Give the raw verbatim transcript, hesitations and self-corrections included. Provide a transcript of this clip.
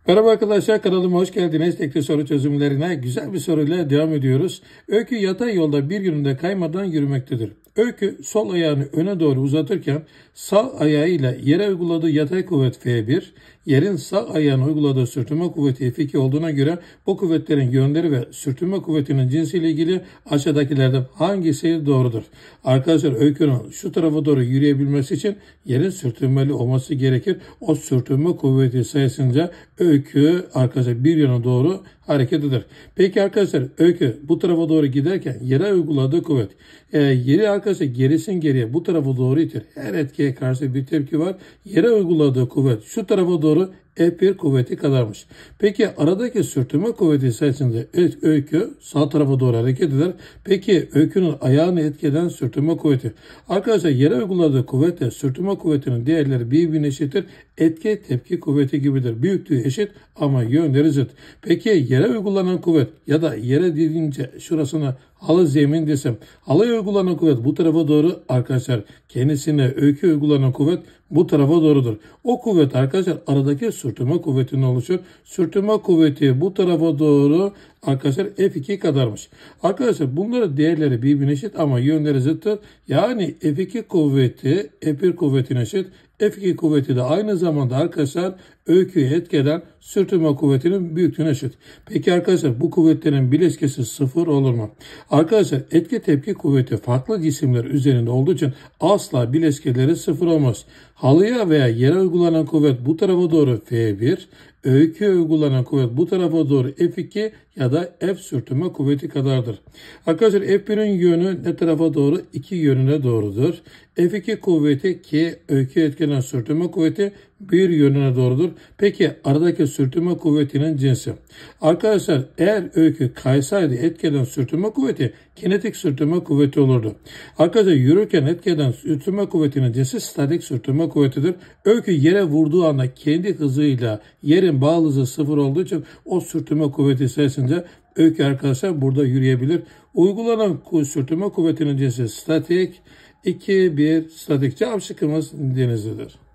Merhaba arkadaşlar, kanalıma hoş geldiniz. Tekli soru çözümlerine güzel bir soruyla devam ediyoruz. Öykü yatay yolda bir yönünde kaymadan yürümektedir. Öykü sol ayağını öne doğru uzatırken sağ ayağıyla yere uyguladığı yatay kuvvet F bir, yerin sağ ayağına uyguladığı sürtünme kuvveti F iki olduğuna göre bu kuvvetlerin yönleri ve sürtünme kuvvetinin cinsiyle ilgili aşağıdakilerden hangisi doğrudur? Arkadaşlar, öykünün şu tarafa doğru yürüyebilmesi için yerin sürtünmeli olması gerekir. O sürtünme kuvveti sayesinde öykü arkadaşlar bir yöne doğru hareket eder. Peki arkadaşlar, öykü bu tarafa doğru giderken yere uyguladığı kuvvet e, yeri arkadaşlar gerisin geriye bu tarafa doğru itir. Her etkiye karşı bir tepki var. Yere uyguladığı kuvvet şu tarafa doğru F bir kuvveti kadarmış. Peki aradaki sürtünme kuvveti sayesinde öykü sağ tarafa doğru hareket eder. Peki öykünün ayağını etkileyen sürtünme kuvveti. Arkadaşlar, yere uyguladığı kuvvetle sürtünme kuvvetinin değerleri birbirine eşittir. Etki tepki kuvveti gibidir. Büyüklüğü eşit ama yönleri zıt. Peki yere uygulanan kuvvet ya da yere dediğince şurasına halı zemin desem, halıya uygulanan kuvvet bu tarafa doğru arkadaşlar, kendisine öykü uygulanan kuvvet bu tarafa doğrudur. O kuvvet arkadaşlar aradaki sürtünme kuvvetini oluşur. Sürtünme kuvveti bu tarafa doğru arkadaşlar F iki kadarmış. Arkadaşlar bunların değerleri birbirine eşit ama yönleri zıttır. Yani F iki kuvveti F bir kuvvetine eşit. F iki kuvveti de aynı zamanda arkadaşlar öyküyü etkileyen sürtünme kuvvetinin büyüklüğüne eşit. Peki arkadaşlar, bu kuvvetlerin bileşkesi sıfır olur mu? Arkadaşlar, etki tepki kuvveti farklı cisimler üzerinde olduğu için asla bileşkeleri sıfır olmaz. Halıya veya yere uygulanan kuvvet bu tarafa doğru F bir, öyküye uygulanan kuvvet bu tarafa doğru F iki ya da F sürtünme kuvveti kadardır. Arkadaşlar, F birin yönü ne tarafa doğru? iki yönüne doğrudur. F iki kuvveti ki öyküye etkileyen sürtünme kuvveti bir yönüne doğrudur. Peki aradaki sürtünme kuvvetinin cinsi. Arkadaşlar, eğer öykü kaysaydı etkileyen sürtünme kuvveti kinetik sürtünme kuvveti olurdu. Arkadaşlar, yürürken etkileyen sürtünme kuvvetinin cinsi statik sürtünme kuvvetidir. Öykü yere vurduğu anda kendi hızıyla yerin bağlı hızı sıfır olduğu için o sürtünme kuvveti sayesinde öykü arkadaşlar burada yürüyebilir. Uygulanan sürtünme kuvvetinin cinsi statik. iki bir statik. Cevap şıkkımız Denizli'dir.